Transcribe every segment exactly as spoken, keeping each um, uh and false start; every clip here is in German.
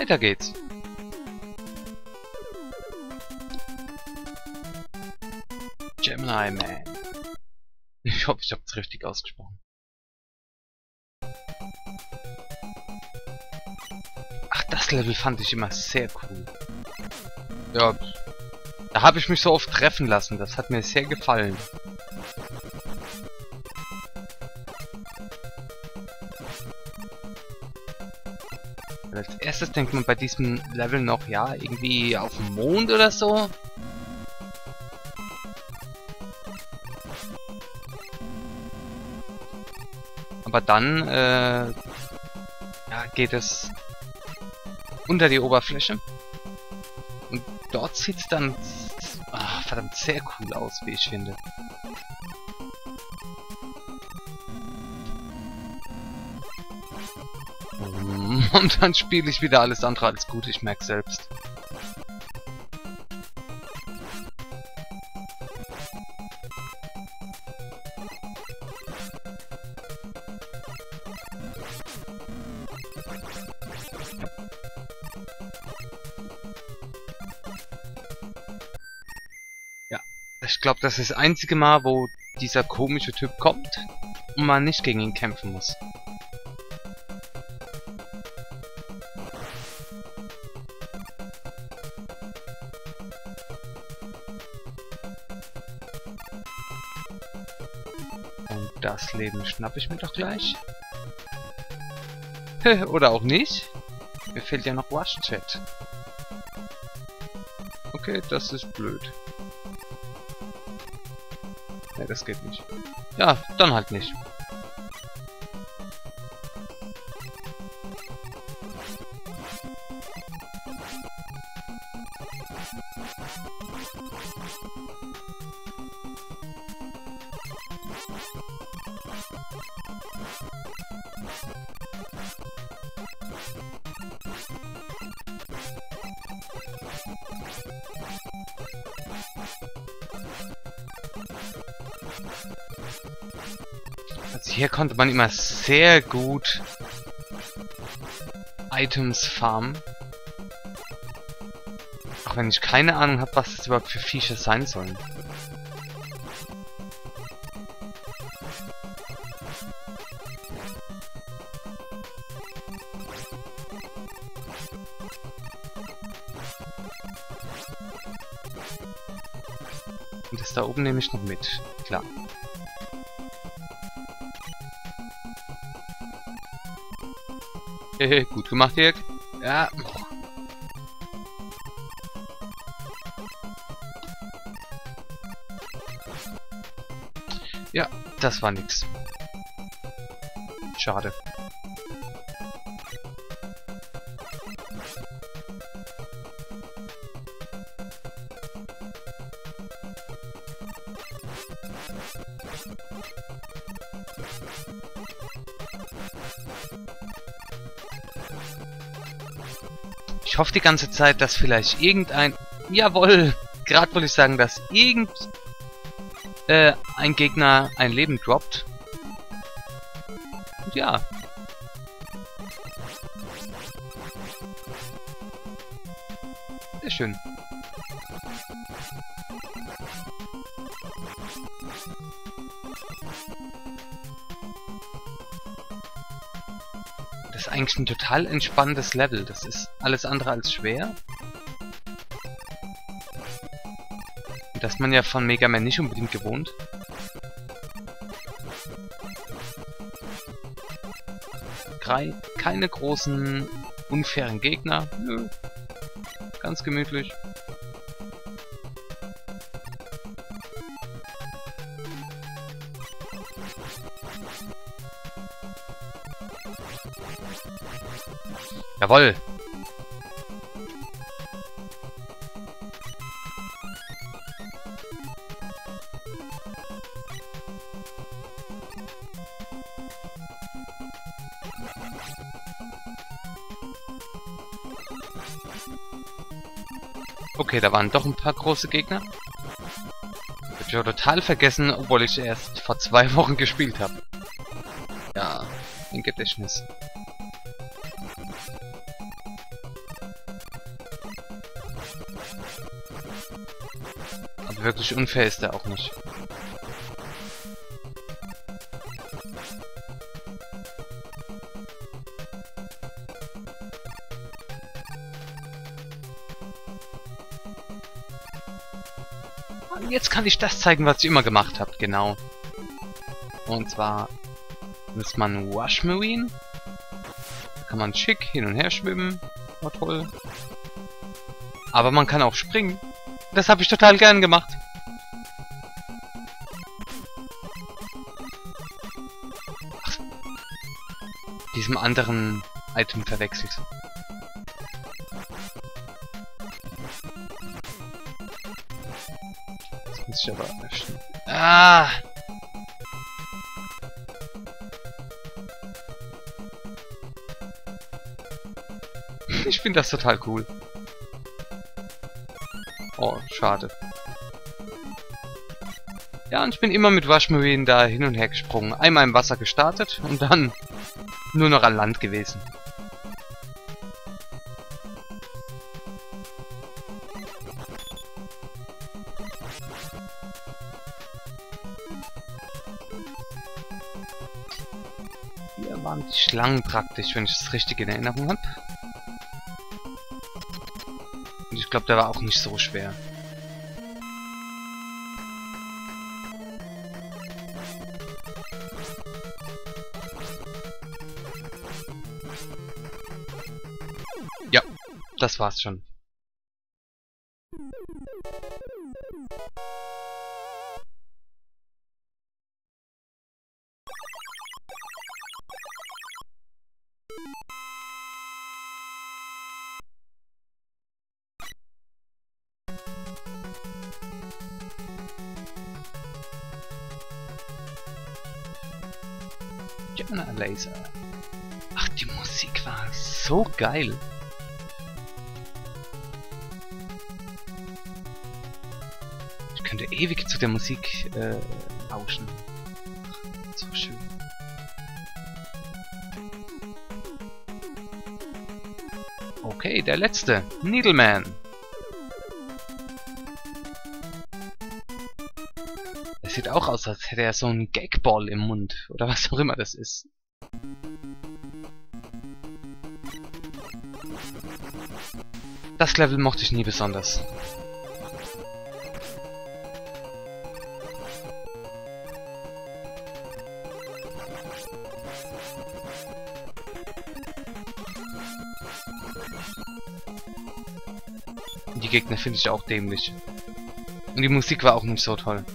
Weiter geht's. Gemini Man. Ich hoffe, ich habe es richtig ausgesprochen. Ach, das Level fand ich immer sehr cool. Ja, da habe ich mich so oft treffen lassen. Das hat mir sehr gefallen. Als erstes denkt man bei diesem Level noch, ja, irgendwie auf dem Mond oder so. Aber dann äh, ja, geht es unter die Oberfläche. Und dort sieht es dann ach, verdammt sehr cool aus, wie ich finde. Und dann spiele ich wieder alles andere als gut, ich merke selbst. Ja, ich glaube, das ist das einzige Mal, wo dieser komische Typ kommt und man nicht gegen ihn kämpfen muss. Das Leben schnappe ich mir doch gleich. Oder auch nicht. Mir fehlt ja noch Rush Chat. Okay, das ist blöd. Ne, das geht nicht. Ja, dann halt nicht. Also hier konnte man immer sehr gut Items farmen. Auch wenn ich keine Ahnung habe, was das überhaupt für Viecher sein sollen. Und das da oben nehme ich noch mit, klar. Hehe, gut gemacht, Dirk. Ja. Ja, das war nix. Schade. Ich hoffe die ganze Zeit, dass vielleicht irgendein... Jawohl! Gerade wollte ich sagen, dass irgend... Äh, ein Gegner ein Leben droppt. Und ja. Sehr schön. Das ist eigentlich ein total entspannendes Level. Das ist alles andere als schwer. Und das man ja von Mega Man nicht unbedingt gewohnt. Drei, keine großen, unfairen Gegner. Nö. Ganz gemütlich. Jawohl! Okay, da waren doch ein paar große Gegner. Hab ich ja total vergessen, obwohl ich erst vor zwei Wochen gespielt habe. Ja, im Gedächtnis. Wirklich unfair ist der auch nicht. Und jetzt kann ich das zeigen, was ich immer gemacht habe, genau. Und zwar ist man Wash Marine. Da kann man schick hin und her schwimmen. Oh, toll. Aber man kann auch springen. Das habe ich total gern gemacht. Ach, diesem anderen Item verwechselt. Das muss ich aber öffnen. Ah! Ich finde das total cool. Oh, schade. Ja, und ich bin immer mit Wash Marine da hin und her gesprungen. Einmal im Wasser gestartet und dann nur noch an Land gewesen. Hier waren die Schlangen praktisch, wenn ich das richtig in Erinnerung habe. Und ich glaube, der war auch nicht so schwer. Ja, das war's schon. Jonah Laser. Ach, die Musik war so geil. Ich könnte ewig zu der Musik äh, lauschen. Ach, so schön. Okay, der letzte. Needleman. Das sieht auch aus, als hätte er so einen Gagball im Mund. Oder was auch immer das ist. Das Level mochte ich nie besonders. Die Gegner finde ich auch dämlich. Und die Musik war auch nicht so toll.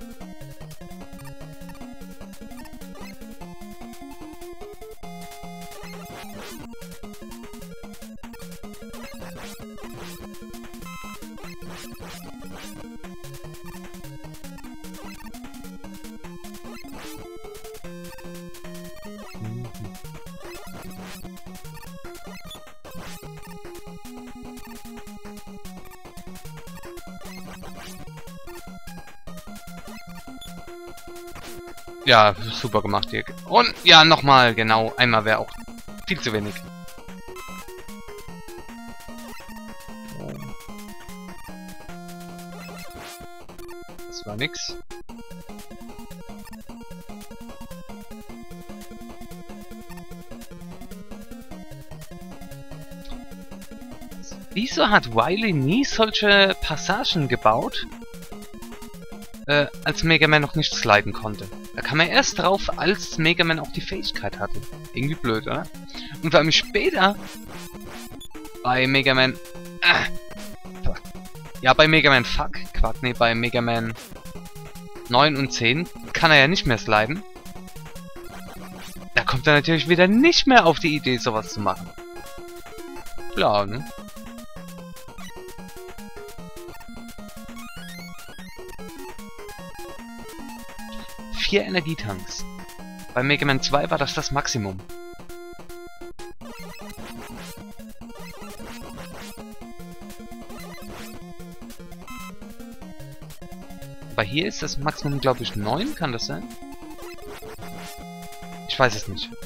Ja, super gemacht, Dirk. Und ja, nochmal, genau. Einmal wäre auch viel zu wenig. Das war nix. Wieso hat Wily nie solche Passagen gebaut, äh, als Mega Man noch nicht sliden konnte? Da kam er erst drauf, als Mega Man auch die Fähigkeit hatte. Irgendwie blöd, oder? Und vor allem später bei Mega Man... Äh, ja, bei Mega Man Fuck, Quack, nee, bei Mega Man neun und zehn kann er ja nicht mehr sliden. Da kommt er natürlich wieder nicht mehr auf die Idee, sowas zu machen. Klar, ne? Vier Energietanks. Bei Mega Man zwei war das das Maximum. Aber hier ist das Maximum, glaube ich, neun, kann das sein? Ich weiß es nicht.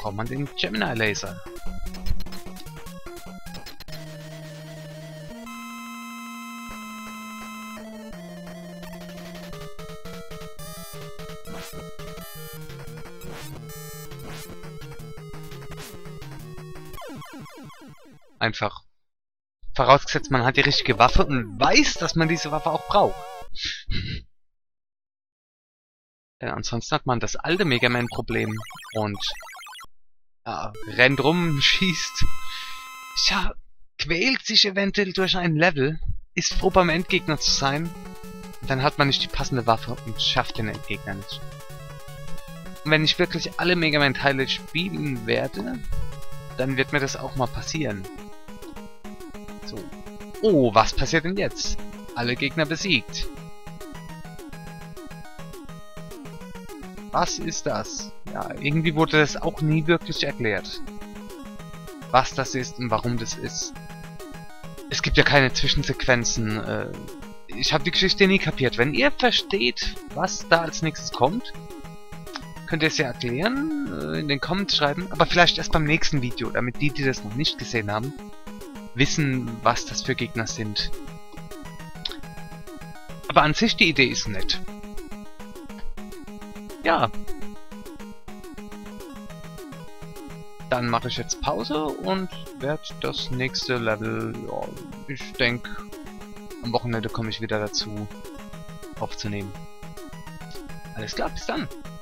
braucht man den Gemini Laser. Einfach. Vorausgesetzt, man hat die richtige Waffe und weiß, dass man diese Waffe auch braucht. Denn ansonsten hat man das alte Mega Man-Problem und ja, rennt rum, schießt, ja, quält sich eventuell durch ein Level, ist froh beim Endgegner zu sein, und dann hat man nicht die passende Waffe und schafft den Endgegner nicht. Und wenn ich wirklich alle Mega Man-Teile spielen werde, dann wird mir das auch mal passieren. So. Oh, was passiert denn jetzt? Alle Gegner besiegt. Was ist das? Ja, irgendwie wurde das auch nie wirklich erklärt. Was das ist und warum das ist. Es gibt ja keine Zwischensequenzen. Äh, ich habe die Geschichte nie kapiert. Wenn ihr versteht, was da als nächstes kommt, könnt ihr es ja erklären, äh, in den Comments schreiben. Aber vielleicht erst beim nächsten Video, damit die, die das noch nicht gesehen haben, wissen, was das für Gegner sind. Aber an sich die Idee ist nett. Ja. Dann mache ich jetzt Pause und werde das nächste Level, ja, ich denke, am Wochenende komme ich wieder dazu aufzunehmen. Alles klar, bis dann.